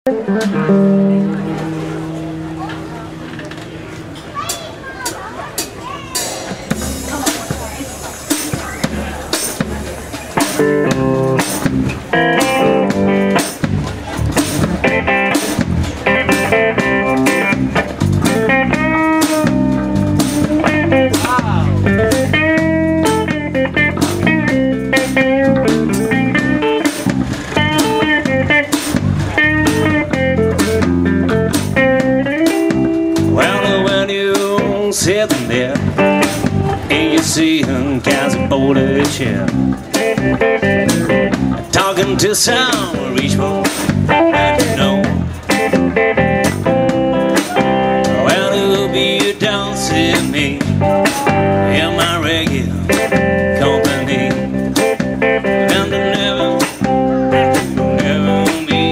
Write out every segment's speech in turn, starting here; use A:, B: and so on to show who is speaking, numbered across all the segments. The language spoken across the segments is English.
A: Sitting there and you see him cast a boulder chair, talking to some rich folk that you know. Well, it'll be dancing me in my regular company, and never be.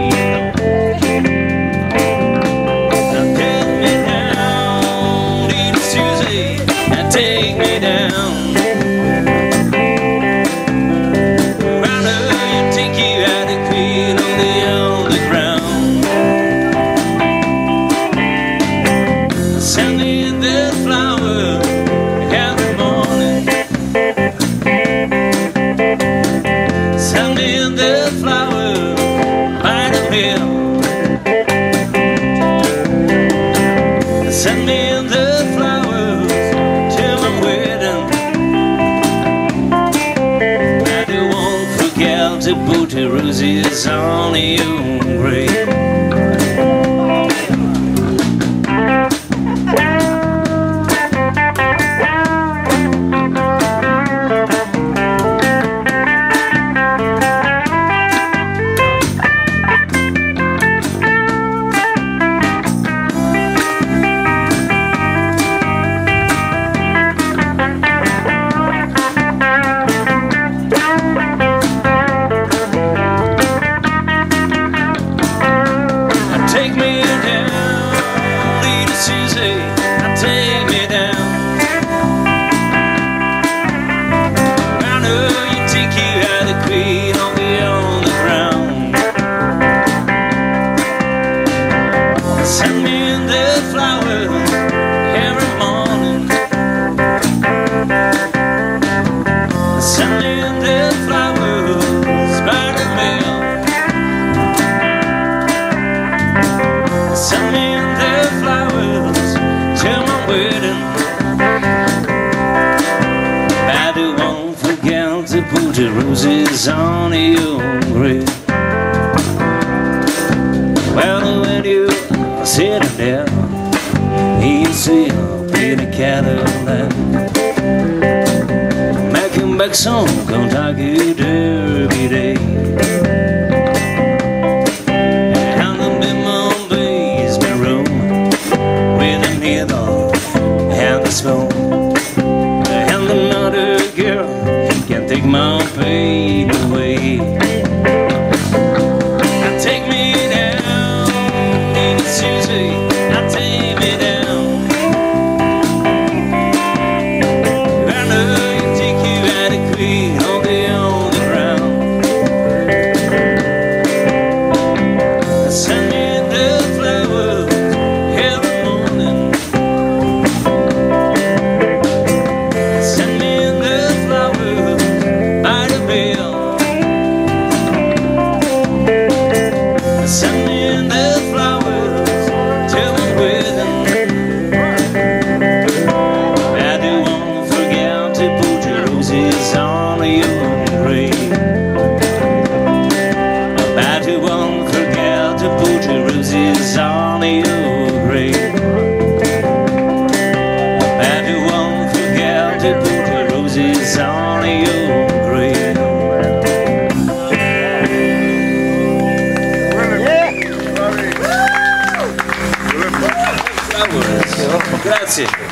A: Take me down, round her and take you out the queen on the ground. Send me the flower every morning. Send me the flower by the hill. Send me the flowers till I'm waiting. I won't forget to put the roses on your grave. Take me down, Lady Susie, take me down. I know you take you out the queen on the ground. Send me the flowers every morning. Send me the flowers by the mail. Send me the flowers till I'm waiting. But I won't forget to put the roses on your grave. Well, when you're sitting there, you see a pretty Cadillac, making back some Kentucky Derby Day. And another girl can't take my pain away. Take me down, Lady Susie, take me down. I know you take you out of queen on the ground. Send me the flowers every morning. Send me the flowers till I'm waiting. I won't forget to put the roses on your grave. I won't forget to put the roses on your grave. I won't forget to put the roses on your grave. Grazie.